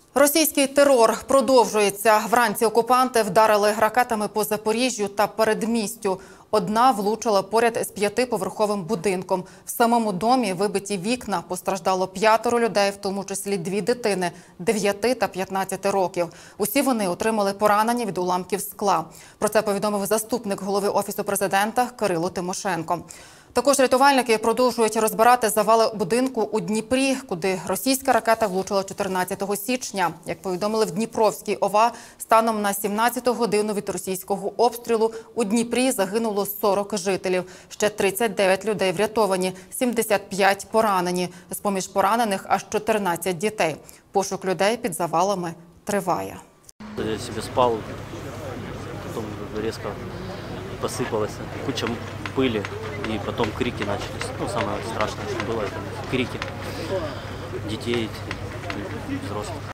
Російський терор продовжується. Вранці окупанти вдарили ракетами по Запоріжжю та передмістю. Одна влучила поряд з 5-поверховим будинком. В самому домі вибиті вікна. Постраждало 5 людей, в тому числі 2 дитини – 9 та 15 років. Усі вони отримали поранення від уламків скла. Про це повідомив заступник голови Офісу президента Кирило Тимошенко. Також рятувальники продовжують розбирати завали будинку у Дніпрі, куди російська ракета влучила 14 січня. Як повідомили в Дніпровській ОВА, станом на 17-ту годину від російського обстрілу у Дніпрі загинуло 40 жителів. Ще 39 людей врятовані, 75 поранені. З-поміж поранених аж 14 дітей. Пошук людей під завалами триває. Я себе спал, потом резко посыпалась куча пыли, и потом крики начались. Ну, самое страшное, что было, это крики детей и взрослых.